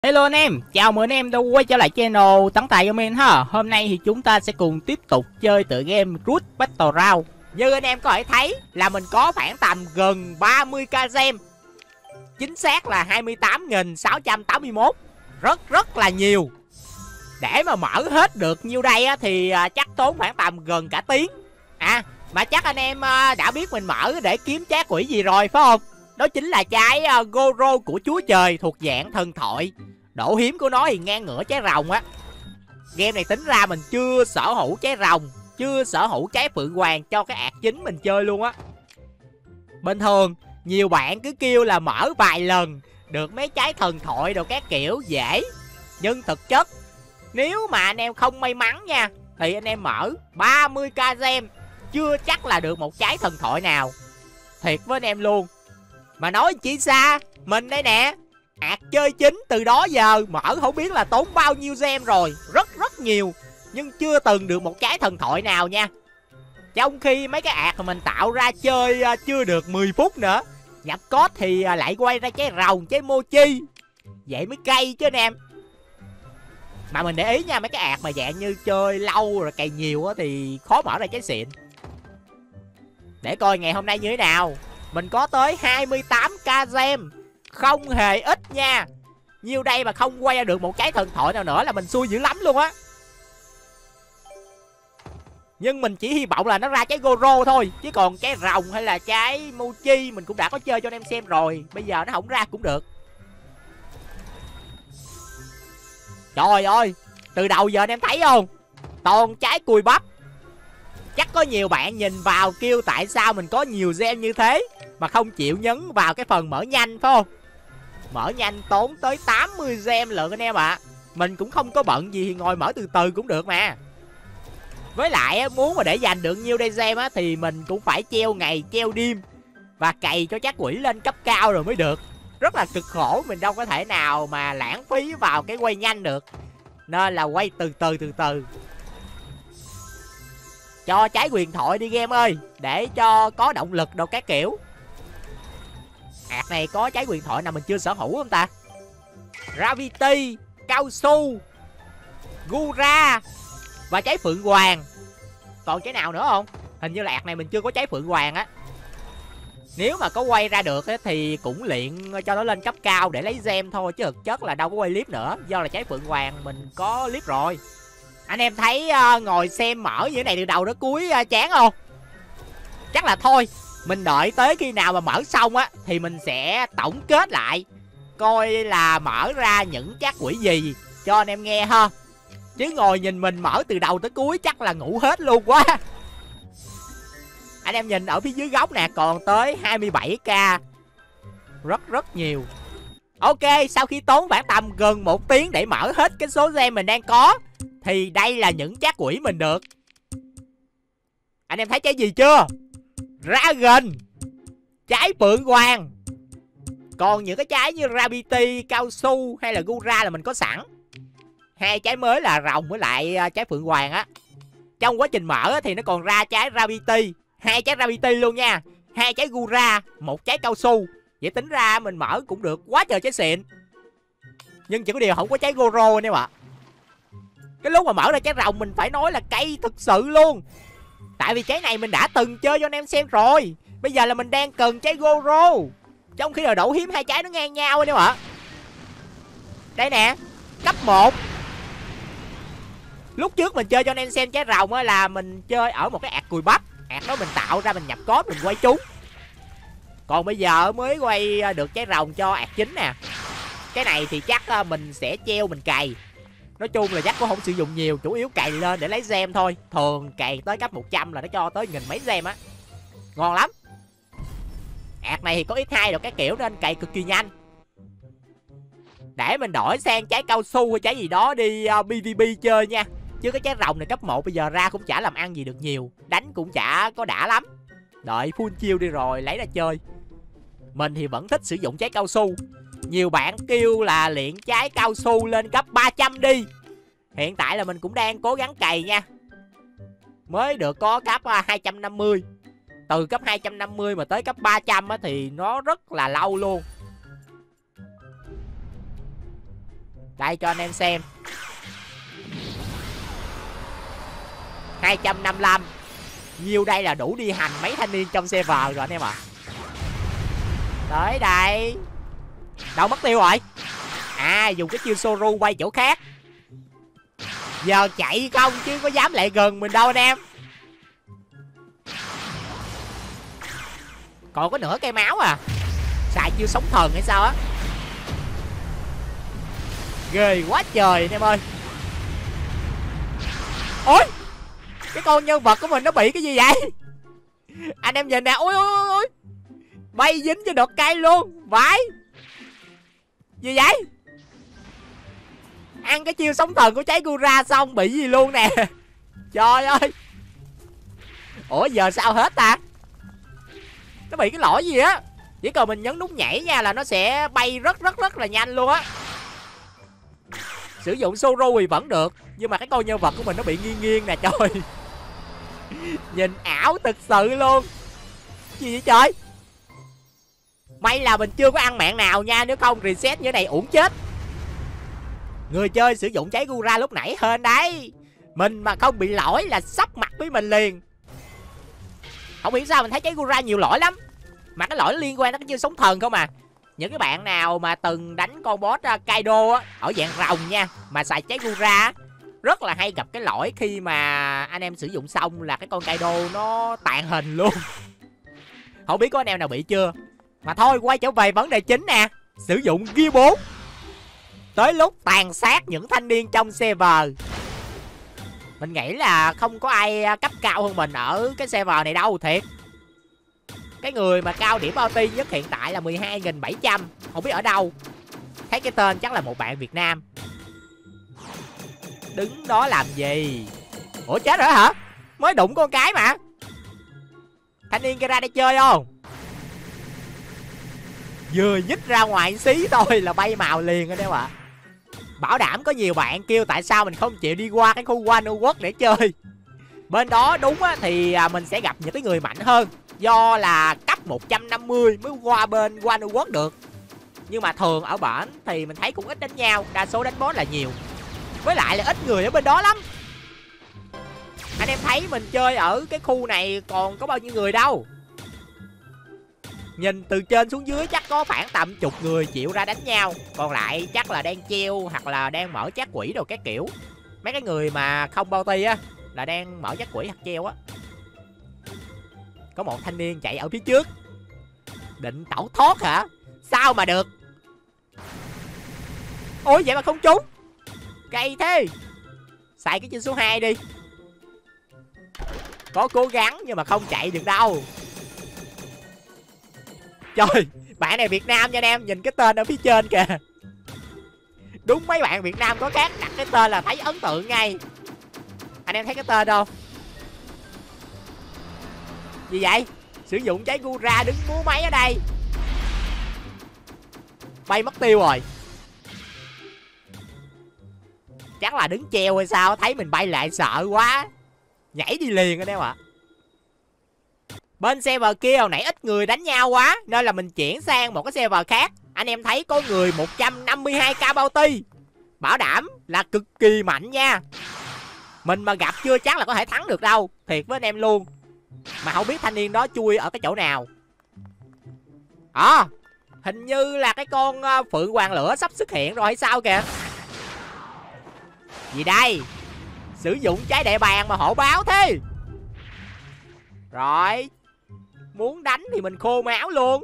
Hello anh em, chào mừng anh em đã quay trở lại channel Tấn Tài Gaming ha. Hôm nay thì chúng ta sẽ cùng tiếp tục chơi tựa game Root Battle Round. Như anh em có thể thấy là mình có khoảng tầm gần 30k gem. Chính xác là 28.681. Rất là nhiều. Để mà mở hết được nhiêu đây á, thì chắc tốn khoảng tầm gần cả tiếng. Mà chắc anh em đã biết mình mở để kiếm trái quỷ gì rồi phải không? Đó chính là trái Goro của Chúa Trời thuộc dạng thần thoại. Độ hiếm của nó thì ngang ngửa trái rồng á. Game này tính ra mình chưa sở hữu trái rồng, chưa sở hữu trái phượng hoàng cho cái ạc chính mình chơi luôn á. Bình thường nhiều bạn cứ kêu là mở vài lần được mấy trái thần thoại đồ các kiểu dễ. Nhưng thực chất nếu mà anh em không may mắn nha, thì anh em mở 30k gem chưa chắc là được một trái thần thoại nào. Thiệt với anh em luôn. Mà nói chỉ xa, mình đây nè, ạc chơi chính từ đó giờ mở không biết là tốn bao nhiêu gem rồi. Rất nhiều. Nhưng chưa từng được một trái thần thoại nào nha. Trong khi mấy cái ạc mà mình tạo ra chơi chưa được 10 phút nữa, nhập code thì lại quay ra trái rồng, trái mochi. Vậy mới cay chứ anh em. Mà mình để ý nha, mấy cái ạc mà dạng như chơi lâu rồi cày nhiều á thì khó mở ra trái xịn. Để coi ngày hôm nay như thế nào. Mình có tới 28k gem, không hề ít nha. Nhiêu đây mà không quay ra được một trái thần thoại nào nữa là mình xui dữ lắm luôn á. Nhưng mình chỉ hy vọng là nó ra trái Goro thôi. Chứ còn trái rồng hay là trái mochi mình cũng đã có chơi cho anh em xem rồi. Bây giờ nó không ra cũng được. Trời ơi, từ đầu giờ anh em thấy không, toàn trái cùi bắp. Chắc có nhiều bạn nhìn vào kêu tại sao mình có nhiều gem như thế mà không chịu nhấn vào cái phần mở nhanh phải không? Mở nhanh tốn tới 80 gem lận anh em ạ. Mình cũng không có bận gì thì ngồi mở từ từ cũng được mà. Với lại muốn mà để dành được nhiêu đây gem á thì mình cũng phải treo ngày treo đêm và cày cho chắc quỷ lên cấp cao rồi mới được. Rất là cực khổ, mình đâu có thể nào mà lãng phí vào cái quay nhanh được. Nên là quay từ từ. Cho trái huyền thoại đi game ơi, để cho có động lực đâu các kiểu. Ạc này có trái huyền thoại nào mình chưa sở hữu không ta? Gravity, cao su, Gura và trái phượng hoàng. Còn trái nào nữa không? Hình như là ạc này mình chưa có trái phượng hoàng á. Nếu mà có quay ra được thì cũng luyện cho nó lên cấp cao để lấy gem thôi, chứ thực chất là đâu có quay clip nữa. Do là trái phượng hoàng mình có clip rồi. Anh em thấy ngồi xem mở như thế này từ đầu đến cuối chán không? Chắc là thôi, mình đợi tới khi nào mà mở xong á thì mình sẽ tổng kết lại, coi là mở ra những trác quỷ gì cho anh em nghe ha. Chứ ngồi nhìn mình mở từ đầu tới cuối chắc là ngủ hết luôn quá. Anh em nhìn ở phía dưới góc nè, còn tới 27k. Rất nhiều. Ok, sau khi tốn khoảng tầm gần 1 tiếng để mở hết cái số gem mình đang có, thì đây là những trác quỷ mình được. Anh em thấy trái gì chưa? Dragon, trái phượng hoàng. Còn những cái trái như Rabbity, cao su hay là Gura là mình có sẵn. 2 trái mới là rồng với lại trái phượng hoàng á. Trong quá trình mở thì nó còn ra trái Rabbity, 2 trái Rabbity luôn nha, 2 trái Gura, 1 trái cao su. Vậy tính ra mình mở cũng được quá trời trái xịn. Nhưng chỉ có điều không có trái Goro anh em ạ. Cái lúc mà mở ra trái rồng mình phải nói là cay thực sự luôn. Tại vì trái này mình đã từng chơi cho anh em xem rồi. Bây giờ là mình đang cần trái Goro, trong khi là độ hiếm 2 trái nó ngang nhau anh em ạ. Đây nè, cấp 1. Lúc trước mình chơi cho anh em xem trái rồng á là mình chơi ở một cái ạc cùi bắp. Ạc đó mình tạo ra, mình nhập code, mình quay trúng. Còn bây giờ mới quay được trái rồng cho ạc chính nè. Cái này thì chắc mình sẽ treo mình cày. Nói chung là chắc cũng không sử dụng nhiều, chủ yếu cày lên để lấy gem thôi. Thường cày tới cấp 100 là nó cho tới nghìn mấy gem á. Ngon lắm. Ạc này thì có x2 rồi các kiểu nên cày cực kỳ nhanh. Để mình đổi sang trái cao su hay trái gì đó đi PvP chơi nha. Chứ cái trái rồng này cấp 1 bây giờ ra cũng chả làm ăn gì được nhiều. Đánh cũng chả có đã lắm. Đợi full chiêu đi rồi lấy ra chơi. Mình thì vẫn thích sử dụng trái cao su. Nhiều bạn kêu là luyện trái cao su lên cấp 300 đi. Hiện tại là mình cũng đang cố gắng cày nha. Mới được có cấp 250. Từ cấp 250 mà tới cấp 300 thì nó rất là lâu luôn. Đây cho anh em xem. 255. Nhiêu đây là đủ đi hành mấy thanh niên trong server rồi anh em ạ. Tới đây. Đâu mất tiêu rồi? À, dùng cái chiêu Soru quay chỗ khác. Giờ chạy không chứ có dám lại gần mình đâu anh em. Còn có nửa cây máu à. Xài chiêu sóng thần hay sao á. Ghê quá trời anh em ơi. Ôi, cái con nhân vật của mình nó bị cái gì vậy? Anh em nhìn nè. Ôi ôi ôi, bay dính cho đợt cây luôn. Vãi. Gì vậy? Ăn cái chiêu sóng thần của cháy Gura xong bị gì luôn nè. Trời ơi. Ủa giờ sao hết ta? Nó bị cái lỗi gì á. Chỉ cần mình nhấn nút nhảy nha là nó sẽ bay rất là nhanh luôn á. Sử dụng Soru thì vẫn được, nhưng mà cái con nhân vật của mình nó bị nghiêng nghiêng nè trời. Nhìn ảo thực sự luôn. Gì vậy trời? May là mình chưa có ăn mạng nào nha, nếu không reset như thế này uổng chết. Người chơi sử dụng cháy Gura lúc nãy hên đấy. Mình mà không bị lỗi là sắp mặt với mình liền. Không hiểu sao mình thấy cháy Gura nhiều lỗi lắm. Mà cái lỗi liên quan đến cái chiêu sóng thần không à. Những cái bạn nào mà từng đánh con boss Kaido á, ở dạng rồng nha, mà xài cháy Gura rất là hay gặp cái lỗi khi mà anh em sử dụng xong là cái con Kaido nó tàn hình luôn. Không biết có anh em nào bị chưa. Mà thôi, quay trở về vấn đề chính nè. Sử dụng Gear 4. Tới lúc tàn sát những thanh niên trong server. Mình nghĩ là không có ai cấp cao hơn mình ở cái server này đâu, thiệt. Cái người mà cao điểm bounty nhất hiện tại là 12.700. Không biết ở đâu. Thấy cái tên chắc là một bạn Việt Nam. Đứng đó làm gì? Ủa chết rồi hả? Mới đụng con cái mà. Thanh niên kia ra đây chơi không? Vừa nhích ra ngoài xí thôi là bay màu liền anh em ạ. Bảo đảm có nhiều bạn kêu tại sao mình không chịu đi qua cái khu Wano World để chơi. Bên đó đúng á, thì mình sẽ gặp những cái người mạnh hơn. Do là cấp 150 mới qua bên Wano World được. Nhưng mà thường ở bển thì mình thấy cũng ít đánh nhau. Đa số đánh boss là nhiều. Với lại là ít người ở bên đó lắm. Anh em thấy mình chơi ở cái khu này còn có bao nhiêu người đâu. Nhìn từ trên xuống dưới chắc có khoảng tầm chục người chịu ra đánh nhau. Còn lại chắc là đang treo hoặc là đang mở chát quỷ đồ các kiểu. Mấy cái người mà không bounty á là đang mở chát quỷ hoặc treo á. Có một thanh niên chạy ở phía trước. Định tẩu thoát hả? Sao mà được? Ôi vậy mà không trúng. Cay thế. Xài cái chân số 2 đi. Có cố gắng nhưng mà không chạy được đâu. Trời, bạn này Việt Nam nha anh em. Nhìn cái tên ở phía trên kìa. Đúng mấy bạn Việt Nam có khác đặt cái tên là thấy ấn tượng ngay. Anh em thấy cái tên không? Gì vậy? Sử dụng cháy Gura đứng múa máy ở đây. Bay mất tiêu rồi. Chắc là đứng treo hay sao. Thấy mình bay lại sợ quá. Nhảy đi liền anh em ạ. Bên server kia hồi nãy ít người đánh nhau quá nên là mình chuyển sang một cái server khác. Anh em thấy có người 152k bounty. Bảo đảm là cực kỳ mạnh nha. Mình mà gặp chưa chắc là có thể thắng được đâu. Thiệt với anh em luôn. Mà không biết thanh niên đó chui ở cái chỗ nào. Hình như là cái con Phượng Hoàng Lửa sắp xuất hiện rồi hay sao kìa. Gì đây? Sử dụng trái đại bàng mà hổ báo thế. Rồi. Muốn đánh thì mình khô máu luôn.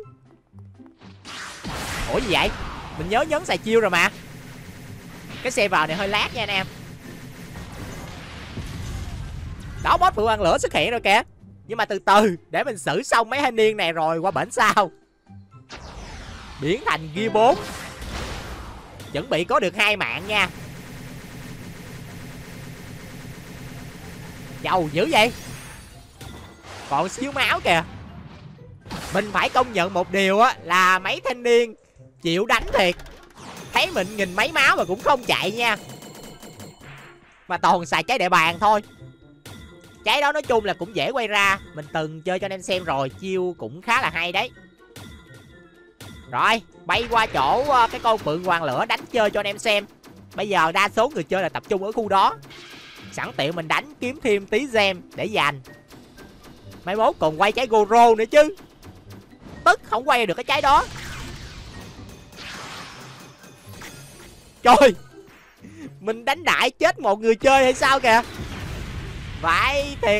Ủa gì vậy? Mình nhớ nhấn xài chiêu rồi mà. Cái server này hơi lag nha anh em. Đó, boss Phượng Hoàng Lửa xuất hiện rồi kìa. Nhưng mà từ từ, để mình xử xong mấy thanh niên này rồi qua bển sau. Biến thành Gear 4. Chuẩn bị có được 2 mạng nha. Giàu dữ vậy. Còn xíu máu kìa. Mình phải công nhận một điều á, là mấy thanh niên chịu đánh thiệt. Thấy mình nghìn mấy máu mà cũng không chạy nha. Mà toàn xài trái đại bàng thôi. Trái đó nói chung là cũng dễ quay ra. Mình từng chơi cho anh em xem rồi. Chiêu cũng khá là hay đấy. Rồi, bay qua chỗ cái con Phượng Hoàng Lửa đánh chơi cho anh em xem. Bây giờ đa số người chơi là tập trung ở khu đó. Sẵn tiện mình đánh kiếm thêm tí gem để dành. Mai mốt còn quay trái Goro nữa chứ. Tức không quay được cái trái đó. Trời, mình đánh đại chết một người chơi hay sao kìa. Vãi thiệt.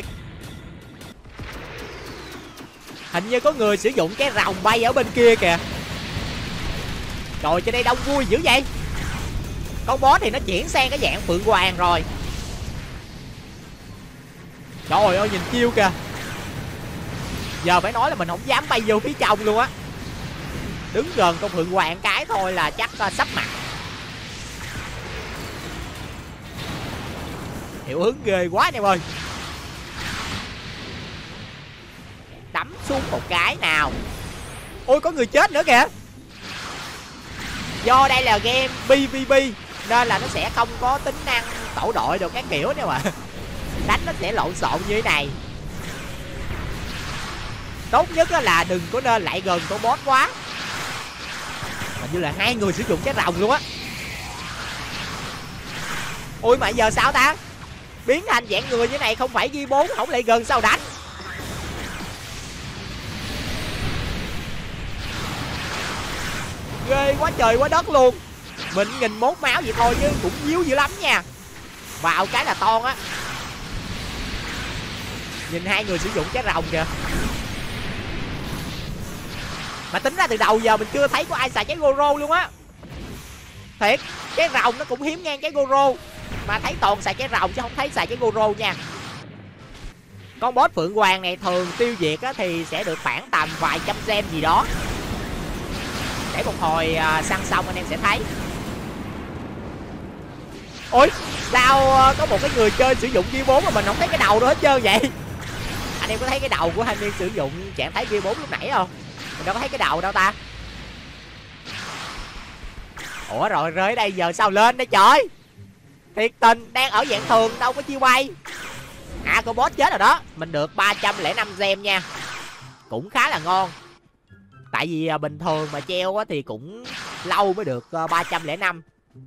Hình như có người sử dụng cái rồng bay ở bên kia kìa. Trời, trên đây đông vui dữ vậy. Con boss thì nó chuyển sang cái dạng phượng hoàng rồi. Trời ơi, nhìn chiêu kìa. Giờ phải nói là mình không dám bay vô phía trong luôn á. Đứng gần con phượng hoàng cái thôi là chắc sắp mặt. Hiệu ứng ghê quá anh em ơi. Đấm xuống một cái nào. Ôi, có người chết nữa kìa. Do đây là game PvP nên là nó sẽ không có tính năng tổ đội được các kiểu nữa mà. Đánh nó sẽ lộn xộn như thế này. Tốt nhất là đừng có nên lại gần con boss quá. Hình như là 2 người sử dụng cái rồng luôn á. Ôi mà giờ sao ta? Biến thành dạng người như này không phải ghi 4 không lại gần sao đánh. Ghê quá trời quá đất luôn. Mình 1001 máu vậy thôi chứ cũng yếu dữ lắm nha. Vào cái là ton á. Nhìn 2 người sử dụng cái rồng kìa. Mà tính ra từ đầu giờ mình chưa thấy có ai xài trái Goro luôn á. Thiệt, cái rồng nó cũng hiếm ngang trái Goro. Mà thấy toàn xài trái rồng chứ không thấy xài trái Goro nha. Con boss phượng hoàng này thường tiêu diệt á, thì sẽ được khoảng tầm vài trăm gem gì đó. Để một hồi săn xong anh em sẽ thấy. Ôi, sao có một cái người chơi sử dụng gear 4 mà mình không thấy cái đầu đâu hết trơn vậy? Anh em có thấy cái đầu của thanh niên sử dụng trạng thái gear 4 lúc nãy không? Mình đâu có thấy cái đầu đâu ta. Ủa rồi rơi đây giờ sao lên đây trời. Thiệt tình, đang ở dạng thường đâu có chiêu bay. À, con boss chết rồi đó. Mình được 305 gem nha. Cũng khá là ngon. Tại vì bình thường mà treo á thì cũng lâu mới được 305.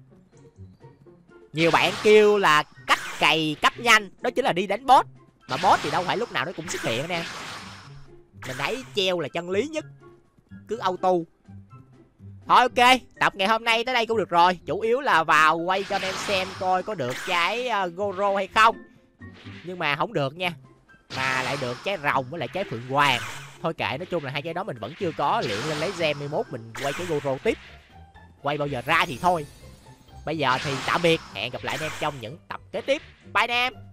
Nhiều bạn kêu là cách cày cấp nhanh đó chính là đi đánh boss. Mà boss thì đâu phải lúc nào nó cũng xuất hiện nè. Mình thấy treo là chân lý nhất. Cứ auto. Thôi ok, tập ngày hôm nay tới đây cũng được rồi. Chủ yếu là vào quay cho anh em xem coi có được trái Goro hay không. Nhưng mà không được nha. Mà lại được trái rồng với lại trái phượng hoàng. Thôi kệ, nói chung là 2 trái đó mình vẫn chưa có. Luyện lên lấy gem 11 mình quay cái Goro tiếp. Quay bao giờ ra thì thôi. Bây giờ thì tạm biệt. Hẹn gặp lại anh em trong những tập kế tiếp. Bye anh em.